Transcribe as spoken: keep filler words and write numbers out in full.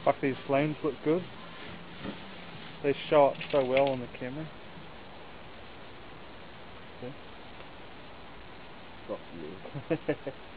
Fuck, these flames look good. They show up so well on the camera. See? Not you.